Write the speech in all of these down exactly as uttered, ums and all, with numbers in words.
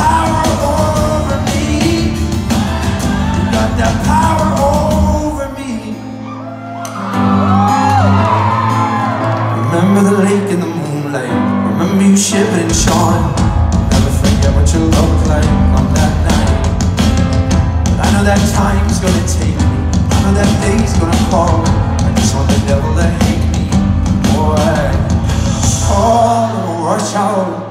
power over me. You got that power over me. Remember the lake in the moonlight. Remember you shivered and shone. Never forget what you looked like on that night. But I know that time's gonna take me. I know that day's gonna fall. I just want the devil to hate me, boy. Oh, rush out.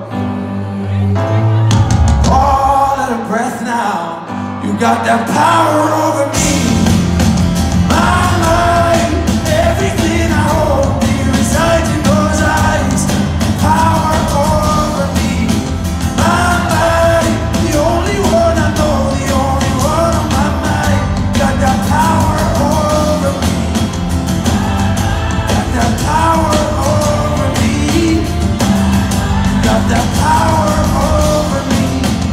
All out of breath now. You got that power over me. My mind, everything I hold dear resides in those eyes. Power over me. My mind, the only one I know, the only one on my mind. Got that power over me. Got that power over me. Got that power over me.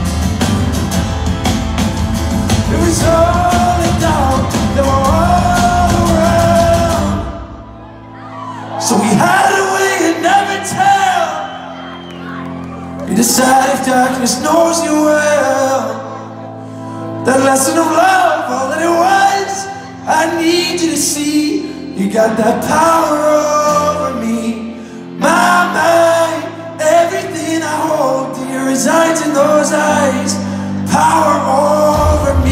It was all in doubt, they were all around. So we hide away and never tell. We decide if darkness knows you well. That lesson of love, all that it was, I need you to see. You got that power over me. My mind, everything I hold dear resides in those eyes. Power over me.